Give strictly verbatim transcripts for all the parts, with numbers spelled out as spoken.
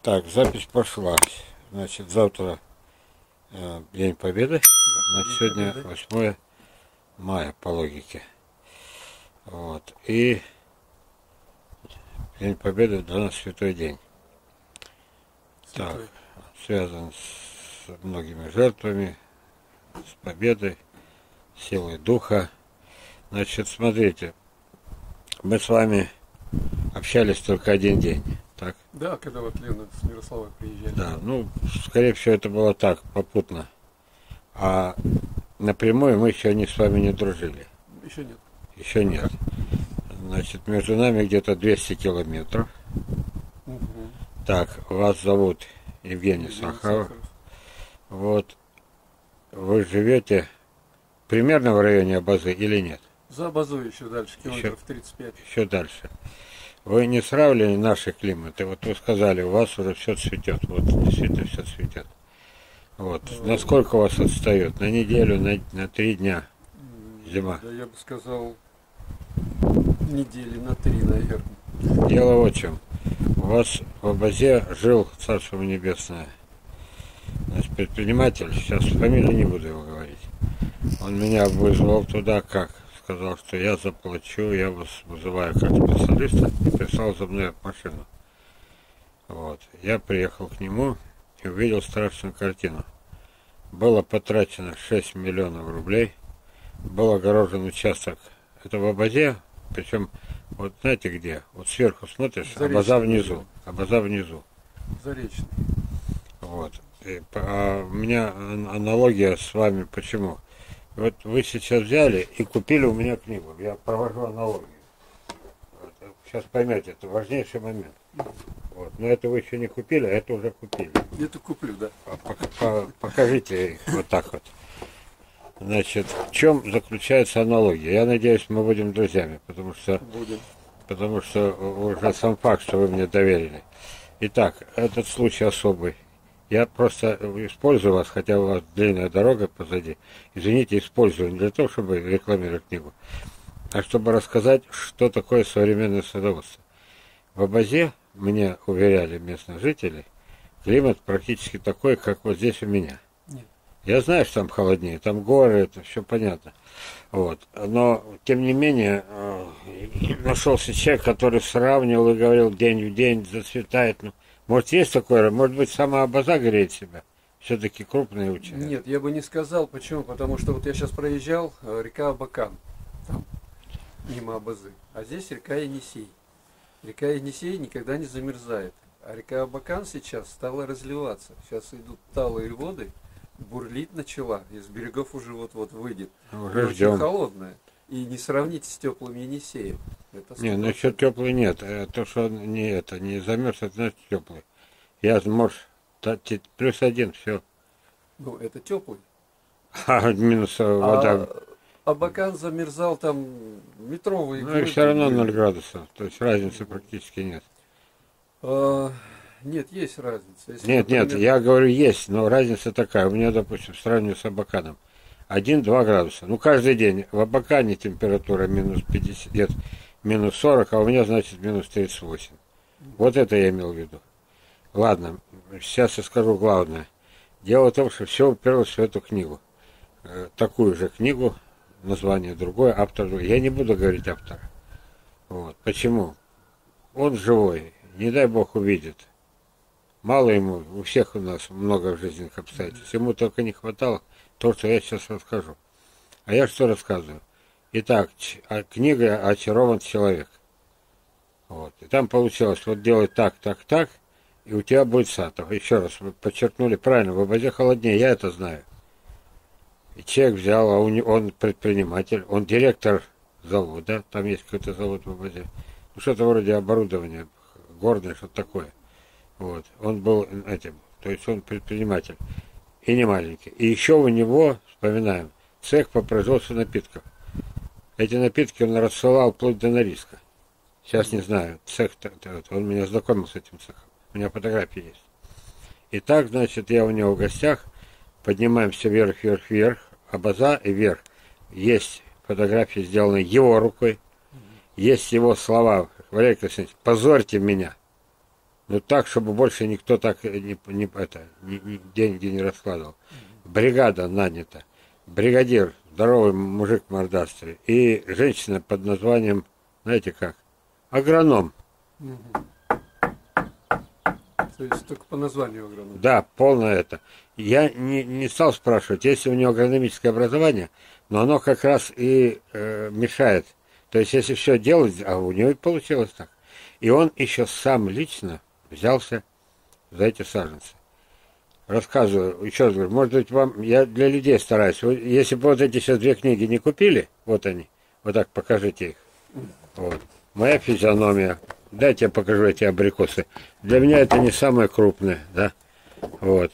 Так, запись пошла. Значит, завтра э, День Победы. Значит, сегодня восьмое мая по логике. Вот. И День Победы для нас святой день. Святой. Так, связан с многими жертвами, с победой, силой духа. Значит, смотрите, мы с вами общались только один день. Так? Да, когда вот Лена с Мирославой приезжали. Да, ну, скорее всего, это было так, попутно. А напрямую мы еще не с вами не дружили. Еще нет. Еще нет. Значит, между нами где-то двести километров. Угу. Так, вас зовут Евгений, Евгений Сахаров. Сахаров. Вот. Вы живете примерно в районе Абазы или нет? За Абазой еще дальше, километров тридцать пять. Еще дальше. Вы не сравнили наши климаты? Вот вы сказали, у вас уже все цветет. Вот действительно все цветет. Вот. Ну, насколько у вас отстает? На неделю, на, на три дня зима? Да я бы сказал, недели на три, наверное. Дело вот в чем. У вас в Абазе жил Царство Небесное. Значит, предприниматель, сейчас фамилию не буду его говорить. Он меня вызвал туда как? Сказал, что я заплачу, я вас вызываю как специалиста, и прислал за мной машину. Вот. Я приехал к нему и увидел страшную картину. Было потрачено шесть миллионов рублей, был огорожен участок. Это в Абазе, причем, вот знаете где? Вот сверху смотришь, Заречный. Абаза внизу, Абаза внизу. Заречный. Вот. И, а у меня аналогия с вами, почему? Вот вы сейчас взяли и купили у меня книгу. Я провожу аналогию. Вот. Сейчас поймете, это важнейший момент. Вот. Но это вы еще не купили, а это уже купили. Это куплю, да. Покажите их вот так вот. Значит, в чем заключается аналогия? Я надеюсь, мы будем друзьями, потому что, будем. потому что уже сам факт, что вы мне доверили. Итак, этот случай особый. Я просто использую вас, хотя у вас длинная дорога позади. Извините, использую не для того, чтобы рекламировать книгу, а чтобы рассказать, что такое современное садоводство. В Абазе, мне уверяли местные жители, климат практически такой, как вот здесь у меня. Нет. Я знаю, что там холоднее, там горы, это все понятно. Вот. Но, тем не менее, нашелся человек, который сравнивал и говорил, день в день зацветает. Ну, может, есть такое, может быть, сама Абаза греет себя? Все-таки крупные участки. Нет, я бы не сказал. Почему? Потому что вот я сейчас проезжал, река Абакан, там, мимо Абазы. А здесь река Енисей. Река Енисей никогда не замерзает. А река Абакан сейчас стала разливаться. Сейчас идут талые воды, бурлить начала, из берегов уже вот-вот выйдет. Уже ждем. Очень холодная. И не сравнить с теплым Енисеем. Это не, ну еще теплый нет. То, что он не это, не замерз, это значит теплый. Я может, плюс один, все. Ну, это теплый. А минус вода. А Абакан замерзал там метровые. Ну и все равно ноль градусов. То есть разницы практически нет. А, нет, есть разница. Если, нет, например... нет, я говорю есть, но разница такая. У меня, допустим, сравниваю с Абаканом. один-два градуса. Ну, каждый день. В Абакане температура минус пятьдесят, нет, минус сорок, а у меня, значит, минус тридцать восемь. Вот это я имел в виду. Ладно, сейчас я скажу главное. Дело в том, что все уперлось в эту книгу. Такую же книгу, название другое, автор другой. Я не буду говорить автора. Вот. Почему? Он живой, не дай бог увидит. Мало ему, у всех у нас много жизненных обстоятельств. Ему только не хватало то, что я сейчас расскажу. А я что рассказываю? Итак, книга «Очарован человек». Вот. И там получилось, вот делай так, так, так, и у тебя будет сад. Еще раз, вы подчеркнули правильно, в Абазе холоднее, я это знаю. И человек взял, а он предприниматель, он директор завода, там есть какой-то завод в Абазе. Ну, что-то вроде оборудования, горное, что-то такое. Вот. Он был этим, то есть он предприниматель. И не маленький. И еще у него, вспоминаем, цех по производству напитков. Эти напитки он рассылал вплоть до Норильска. Сейчас не знаю, цех, он меня знакомил с этим цехом. У меня фотографии есть. И так, значит, я у него в гостях, поднимаемся вверх, вверх, вверх, Абаза и вверх. Есть фотографии, сделанные его рукой, есть его слова, Валерий Константинович, позорьте меня. Ну так, чтобы больше никто так не, не, это, не, не, деньги не раскладывал. Бригада нанята. Бригадир, здоровый мужик мордастый. И женщина под названием, знаете как, агроном. Угу. То есть только по названию агроном. Да, полное это. Я не, не стал спрашивать, если у него агрономическое образование, но оно как раз и э, мешает. То есть если все делать, а у него и получилось так. И он еще сам лично взялся за эти саженцы. Рассказываю, еще раз говорю, может быть, вам, я для людей стараюсь. Вы, если бы вот эти сейчас две книги не купили, вот они, вот так покажите их. Вот. Моя физиономия. Дайте я покажу эти абрикосы. Для меня это не самое крупное, да. Вот.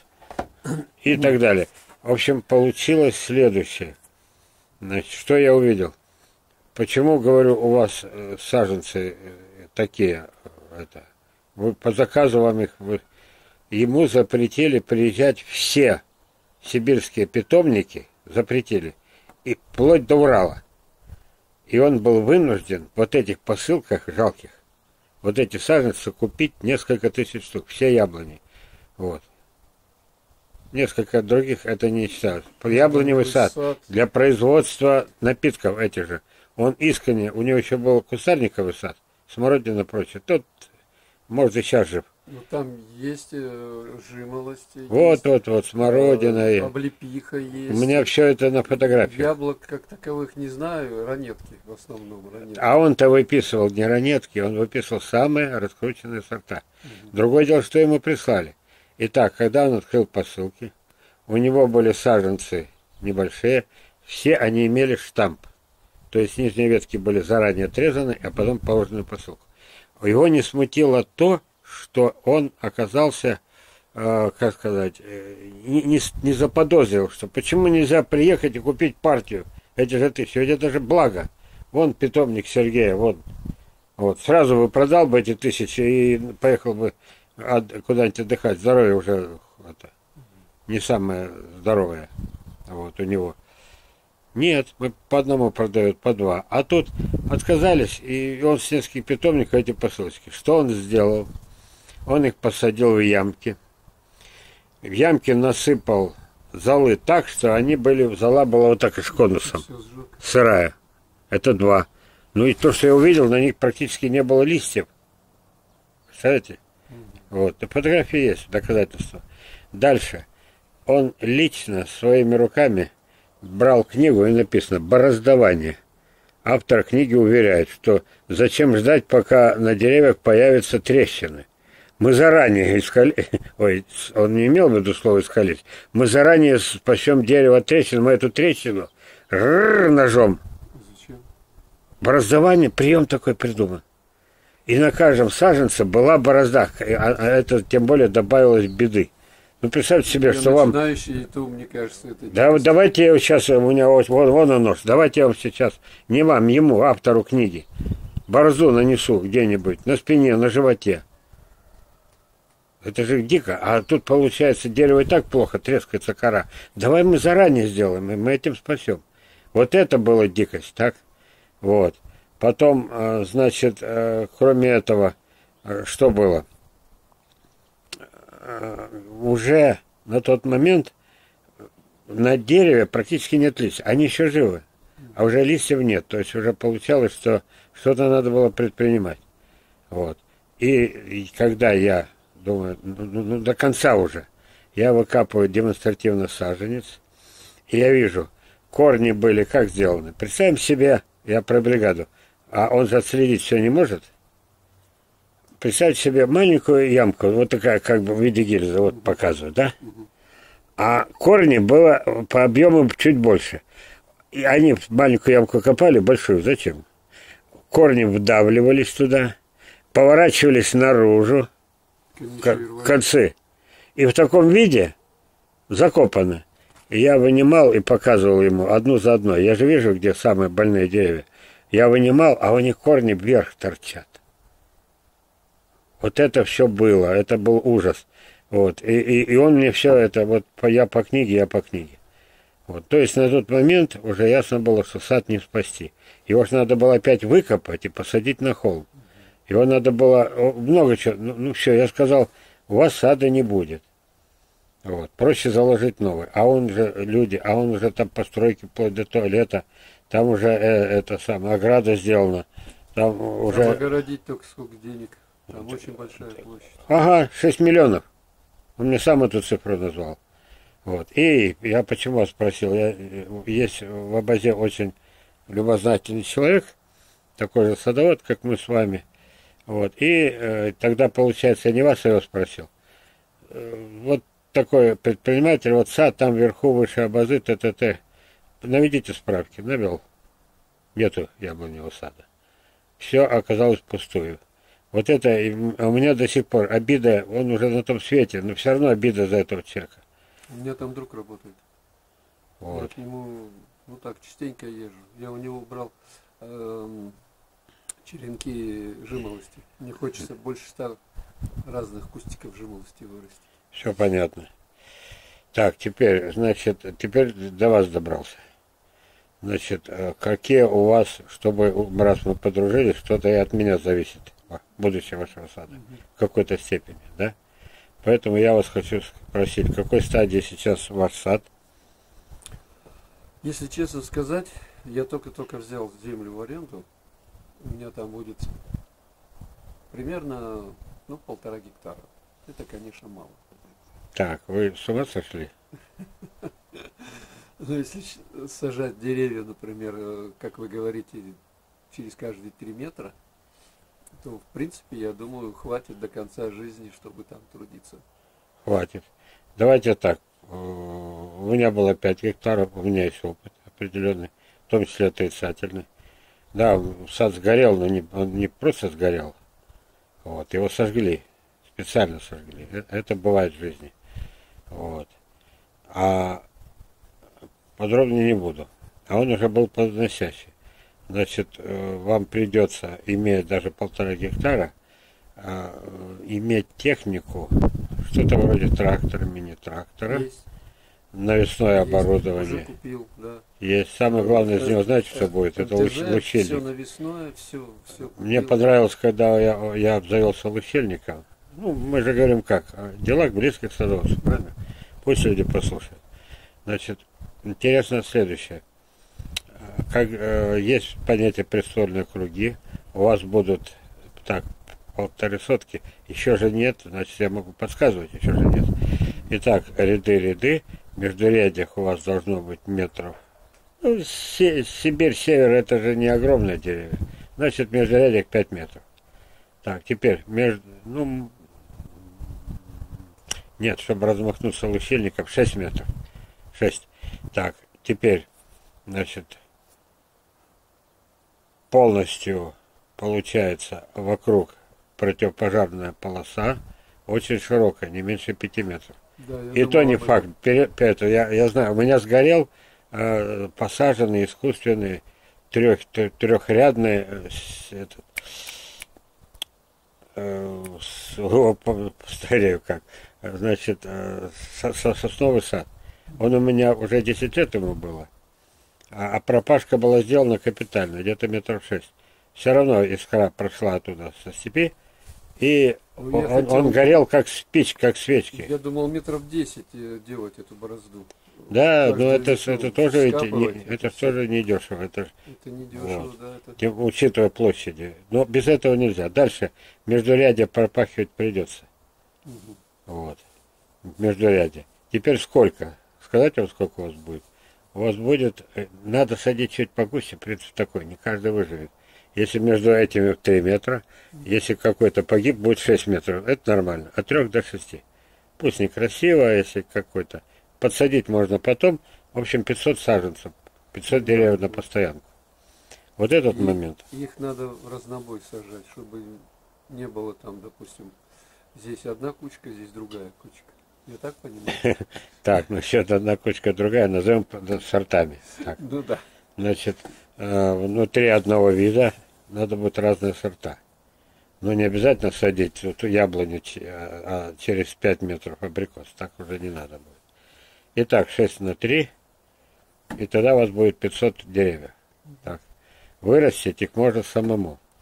И так далее. В общем, получилось следующее. Значит, что я увидел? Почему, говорю, у вас э, саженцы э, такие, э, это, вы по заказу вам их, вы, ему запретили приезжать все сибирские питомники, запретили, и вплоть до Урала. И он был вынужден в вот этих посылках жалких, вот эти саженцы купить несколько тысяч штук, все яблони. Вот. Несколько других это не считают. Яблоневый сад для производства напитков этих же. Он искренне, у него еще был кустарниковый сад, смородина и прочее. Тот, может, и сейчас жив. Ну там есть э, жимолость. Вот, есть, вот, вот, смородина. Э, и... облепиха есть. У меня все это на фотографии. Яблок как таковых не знаю, ранетки в основном. Ранетки. А он-то выписывал не ранетки, он выписывал самые раскрученные сорта. Угу. Другое дело, что ему прислали. Итак, когда он открыл посылки, у него были саженцы небольшие, все они имели штамп. То есть нижние ветки были заранее отрезаны, а потом положены в посылку. Его не смутило то, что он оказался, э, как сказать, э, не, не, не заподозрил, что почему нельзя приехать и купить партию. Эти же тысячи, ведь это же благо. Вон питомник Сергея, вон. Вот, сразу бы продал бы эти тысячи и поехал бы куда-нибудь отдыхать. Здоровье уже это, не самое здоровое вот, у него. Нет, мы по одному продают, по два. А тут отказались, и он с нескольких питомников эти посылочки. Что он сделал? Он их посадил в ямки. В ямки насыпал золы так, что они были, зола была вот так и с конусом. Сырая. Это два. Ну и то, что я увидел, на них практически не было листьев. Представляете? Вот. И фотографии есть, доказательства. Дальше. Он лично своими руками брал книгу, и написано «Бороздование». Автор книги уверяет, что зачем ждать, пока на деревьях появятся трещины. Мы заранее искали... Ой, он не имел в виду слово «искалить». Мы заранее спасем дерево от трещин, мы эту трещину ножом. Зачем? Бороздование, прием такой придуман. И на каждом саженце была борозда, а это тем более добавилось беды. Ну, представьте себе, я что вам... То, мне кажется, это да, давайте я сейчас, у меня вот, вон, вон он нож, давайте я вам сейчас, не вам, ему, автору книги, борозду нанесу где-нибудь, на спине, на животе. Это же дико. А тут, получается, дерево и так плохо, трескается кора. Давай мы заранее сделаем, и мы этим спасем. Вот это была дикость, так? Вот. Потом, значит, кроме этого, что было? Уже на тот момент на дереве практически нет листьев. Они еще живы, а уже листьев нет. То есть уже получалось, что что-то надо было предпринимать. Вот. И, и когда я думаю, ну, ну, до конца уже, я выкапываю демонстративно саженец, и я вижу, корни были как сделаны. Представим себе, я про бригаду, а он же отследить все не может. Представьте себе маленькую ямку, вот такая, как бы в виде гильзы, вот показываю, да? А корни было по объему чуть больше. И они маленькую ямку копали, большую, зачем? Корни вдавливались туда, поворачивались наружу, концы. И в таком виде закопаны. И я вынимал и показывал ему одну за одной. Я же вижу, где самые больные деревья. Я вынимал, а у них корни вверх торчат. Вот это все было, это был ужас. Вот. И, и, и он мне все это, вот я по книге, я по книге. Вот. То есть на тот момент уже ясно было, что сад не спасти. Его же надо было опять выкопать и посадить на холм. Его надо было о, много чего. Ну, ну все, я сказал, у вас сада не будет. Вот. Проще заложить новый. А он же, люди, а он уже там постройки вплоть до туалета, там уже э, это самое, ограда сделана. Там уже... Там огородить только сколько денег. Там очень большая площадь. Ага, шесть миллионов. Он мне сам эту цифру назвал. Вот. И я почему вас спросил, я, есть в Абазе очень любознательный человек, такой же садовод, как мы с вами. Вот. И э, тогда, получается, я не вас, а его спросил. Э, вот такой предприниматель, вот сад, там вверху, выше Абазы, т.т.т. Наведите справки, навел. Нету яблоневого сада. Все оказалось пустую. Вот это, а у меня до сих пор обида, он уже на том свете, но все равно обида за этого человека. У меня там друг работает. Вот. Я к нему, ну так, частенько езжу. Я у него брал эм, черенки жимолости. Мне хочется больше ста разных кустиков жимолости вырастить. Все понятно. Так, теперь, значит, теперь до вас добрался. Значит, какие у вас, чтобы, раз мы подружились, что-то и от меня зависит, будущее вашего сада, угу. В какой-то степени, да? Поэтому я вас хочу спросить, в какой стадии сейчас ваш сад? Если честно сказать, я только-только взял землю в аренду. У меня там будет примерно, ну, полтора гектара. Это, конечно, мало. Так, вы с ума сошли? Ну, если сажать деревья, например, как вы говорите, через каждые три метра, то, в принципе, я думаю, хватит до конца жизни, чтобы там трудиться. Хватит. Давайте так. У меня было пять гектаров, у меня есть опыт определенный, в том числе отрицательный. Да, сад сгорел, но не, он не просто сгорел. Вот, его сожгли, специально сожгли. Это бывает в жизни. Вот. А подробнее не буду. А он уже был подносящий. Значит, вам придется, имея даже полтора гектара, иметь технику, что-то вроде трактора, мини-трактора, есть. Навесное есть. Оборудование. Уже купил, да. Есть. Самое главное из него, знаете, что будет? Это лучильник. Все навесное, все, все купил. Мне понравилось, когда я, я обзавелся лучильником. Ну, мы же говорим как, дела близко к садоводству, правильно? Пусть люди послушают. Значит, интересно следующее. Как э, есть понятие престольные круги, у вас будут так полторы сотки, еще же нет, значит я могу подсказывать, еще же нет. Итак, ряды, ряды, в междурядьях у вас должно быть метров. Ну, се- Сибирь, север, это же не огромное дерево. Значит, в междурядьях пять метров. Так, теперь, между, ну, нет, чтобы размахнуться лучильником, шесть метров. шесть. Так, теперь, значит, полностью получается вокруг противопожарная полоса, очень широкая, не меньше пяти метров. Да, и то не факт. Это, я, я знаю, у меня сгорел э, посаженный искусственный трех, трехрядный э, этот, э, старею как, значит, э, сосновый сад. Он у меня уже десять лет ему было. А, а пропашка была сделана капитально, где-то метров шесть. Все равно искра прошла оттуда со степи, и ну, он, хотел... он горел как спич, как свечки. Я думал метров десять делать эту борозду. Да, но это, это тоже ведь не, это это тоже не дешево. Это, это не дешево, вот. Да. Это... Тем, учитывая площади. Но без этого нельзя. Дальше междурядье пропахивать придется. Угу. Вот. Междурядье. Теперь сколько? Сказать вам, сколько у вас будет? У вас будет, надо садить чуть погуще, принцип такой, не каждый выживет. Если между этими три метра, если какой-то погиб, будет шесть метров, это нормально, от трех до шести. Пусть некрасиво, если какой-то. Подсадить можно потом, в общем, пятьсот саженцев, пятьсот деревьев на постоянку. Вот этот и, момент. Их надо в разнобой сажать, чтобы не было там, допустим, здесь одна кучка, здесь другая кучка. Я так понимаю? Так, насчет одна кучка, другая, назовем сортами. Ну да. Значит, внутри одного вида надо будет разные сорта. Но не обязательно садить эту яблоню а через пять метров абрикос. Так уже не надо будет. Итак, шесть на три. И тогда у вас будет пятьсот деревьев. Так. Вырастить их можно самому.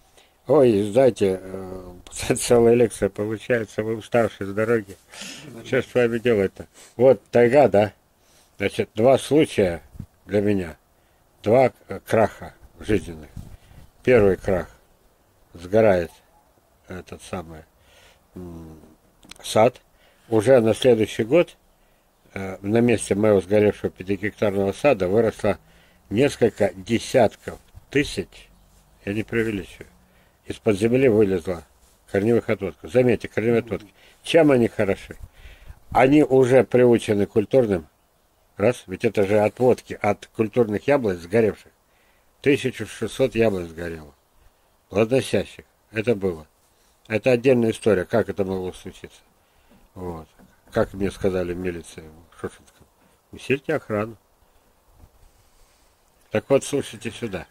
Ой, знаете, э, целая лекция получается, вы уставшие с дороги. Что ж с вами делать-то? Вот тайга, да? Значит, два случая для меня. Два э, краха жизненных. Первый крах. Сгорает этот самый м, сад. Уже на следующий год э, на месте моего сгоревшего пятигектарного сада выросло несколько десятков тысяч, я не преувеличиваю, из-под земли вылезла корневых отводков. Заметьте, корневые отводки. Чем они хороши? Они уже приучены к культурным. Раз, ведь это же отводки от культурных яблок сгоревших. тысяча шестьсот яблок сгорело. Плодоносящих. Это было. Это отдельная история, как это могло случиться. Вот. Как мне сказали в милиции в Шушинском. Усильте охрану. Так вот, слушайте сюда.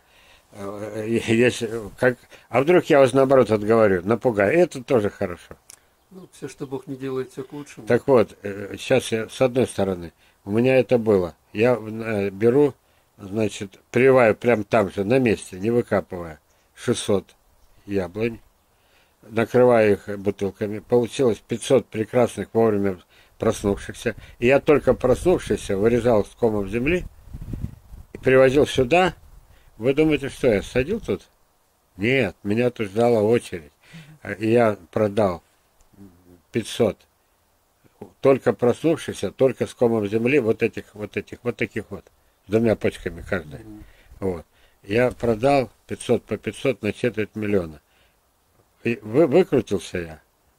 Если, как, а вдруг я вас наоборот отговорю, напугаю. Это тоже хорошо. Ну, все, что Бог не делает, все к лучшему. Так вот, сейчас я, с одной стороны, у меня это было. Я беру, значит, прививаю прямо там же, на месте, не выкапывая, шестьсот яблонь, накрываю их бутылками. Получилось пятьсот прекрасных, вовремя проснувшихся. И я только проснувшийся вырезал с комом земли и привозил сюда. Вы думаете, что я садил тут? Нет, меня тут ждала очередь. И я продал пятьсот. Только проснувшийся, только с комом земли, вот этих, вот этих, вот таких вот. С двумя почками каждая. Mm-hmm. Вот. Я продал пятьсот по пятьсот на четверть миллиона. И вы, выкрутился я.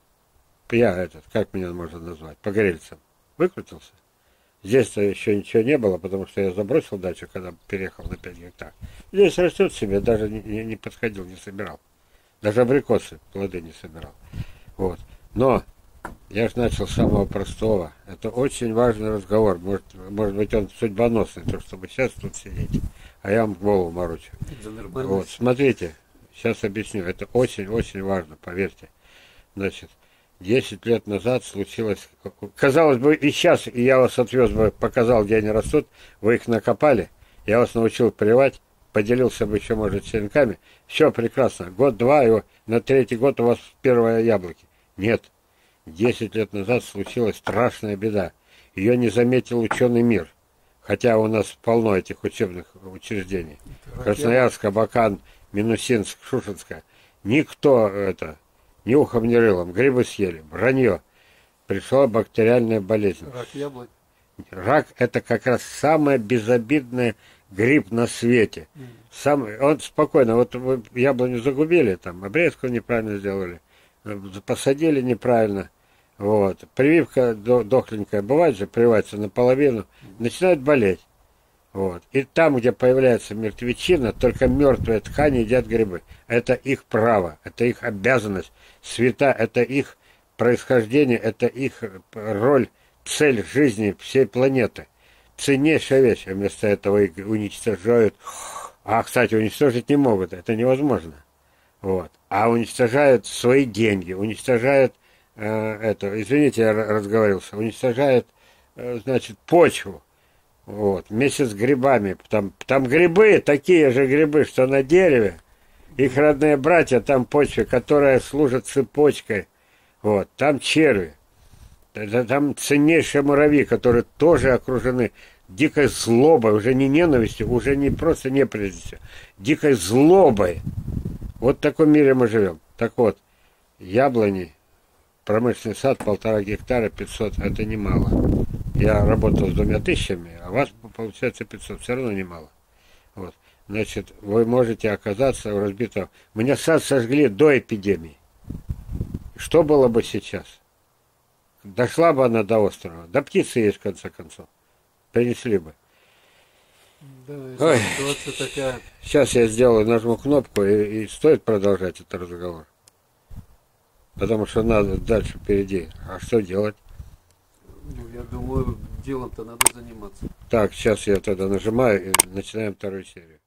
Я этот, как меня можно назвать, погорельцем. Выкрутился. Здесь-то еще ничего не было, потому что я забросил дачу, когда переехал на пять гектар. Здесь растет себе, даже не, не подходил, не собирал. Даже абрикосы, плоды не собирал. Вот. Но я же начал с самого простого. Это очень важный разговор. Может, может быть, он судьбоносный, то, чтобы сейчас тут сидеть. А я вам голову морочу. Вот, смотрите, сейчас объясню. Это очень-очень важно, поверьте. Значит, десять лет назад случилось... Казалось бы, и сейчас, и я вас отвез бы, показал, где они растут, вы их накопали, я вас научил прививать, поделился бы еще, может, черенками. Все прекрасно. Год-два, его на третий год у вас первые яблоки. Нет. Десять лет назад случилась страшная беда. Ее не заметил ученый мир. Хотя у нас полно этих учебных учреждений. Красноярск, Абакан, Минусинск, Шушинская. Никто это... Ни ухом, ни рылом. Грибы съели. Вранье. Пришла бактериальная болезнь. Рак яблок. Рак – это как раз самый безобидный гриб на свете. Mm. Самый, он спокойно. Вот вы яблоню загубили, там, обрезку неправильно сделали, посадили неправильно. Вот. Прививка дохленькая. Бывает же, прививается наполовину. Mm. Начинает болеть. Вот. И там, где появляется мертвечина, только мертвые ткани едят грибы. Это их право, это их обязанность. Света – это их происхождение, это их роль, цель жизни всей планеты. Ценнейшая вещь, а вместо этого их уничтожают. А, кстати, уничтожить не могут, это невозможно. Вот. А уничтожают свои деньги, уничтожают, э, это, извините, я разговорился, уничтожают, э, значит, почву. Вот, вместе с грибами. Там, там грибы, такие же грибы, что на дереве. Их родные братья, там почва, которая служит цепочкой. Вот, там черви. Там ценнейшие муравьи, которые тоже окружены дикой злобой, уже не ненавистью, уже не просто неприязнью, дикой злобой. Вот в таком мире мы живем. Так вот, яблони, промышленный сад, полтора гектара, пятьсот, это немало. Я работал с двумя тысячами, а у вас получается пятьсот, все равно немало. Вот. Значит, вы можете оказаться в разбитом... Меня сад сожгли до эпидемии. Что было бы сейчас? Дошла бы она до острова. Да птицы есть, в конце концов. Принесли бы. Да, Ой. Ситуация такая. Сейчас я сделаю, нажму кнопку, и, и стоит продолжать этот разговор. Потому что надо дальше впереди. А что делать? Ну, я думаю, делом-то надо заниматься. Так, сейчас я тогда нажимаю и начинаем вторую серию.